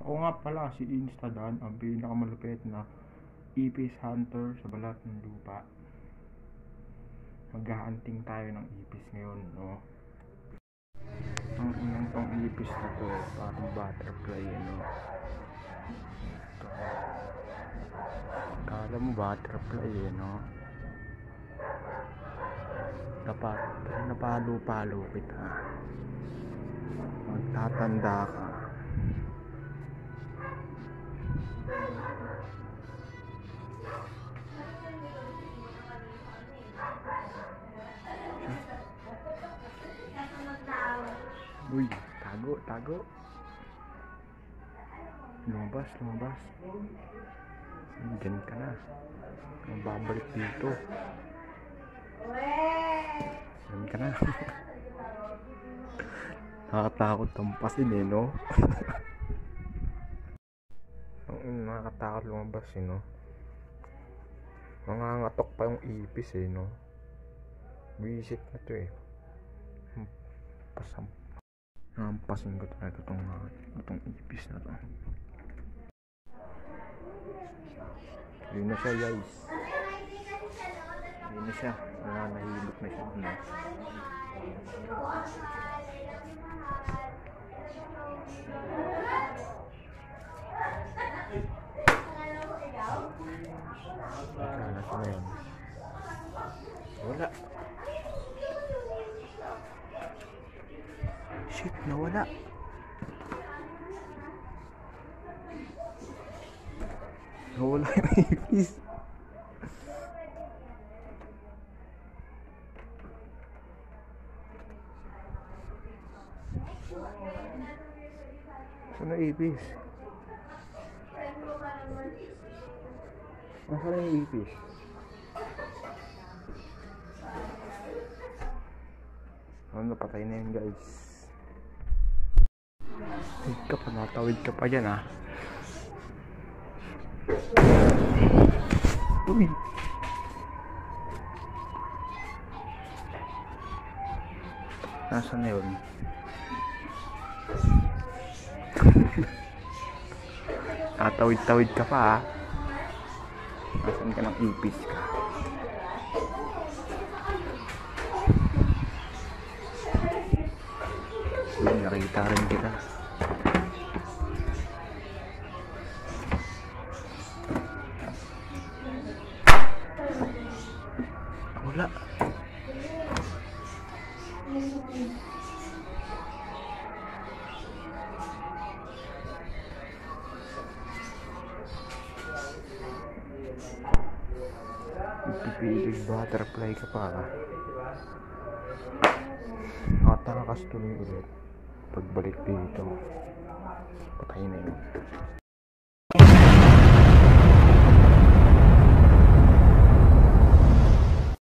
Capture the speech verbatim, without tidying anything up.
Ako nga pala si Instadan, ang pinakamalupit na ipis hunter sa balat ng lupa. Maghahunting tayo ng ipis ngayon, no? Ang inang tong ipis na to, parang butterfly, no? Ito. Kala mo butterfly, eh, no? Dapat, napalo-palo kita. Magtatanda ka. Uy, tago, tago. Lumabas, lumabas. Diyan ka na. Ang babalik dito. Diyan ka na. Nakakatakot tampasin, eh, no? Ang nakakatakot lumabas, eh, no? Nangangatok pa yung ipis, eh, no? Visit na to, eh. Pasam. Nampasin ko talaga itong, itong ipis na to. Yun na siya, guys. Yun na siya. Wala, nahilot na siya. No? Wala siya na yun. Wala. Shit, nawala. Nawala yung ipis. Saan na ipis? Nasaan na yung ipis? Ano, patay na yun, guys. Tawid ka pa, natawid ka pa dyan, ha. Uy! Nasaan na yun? Natawid-tawid ka pa, ha. Nasaan ka ng ipis ka? Uy, nakita rin kita. Wala. Pipilig butterfly ka pa. Nakatalakas tuloy ulit. Pagbalik dito, patay na yun.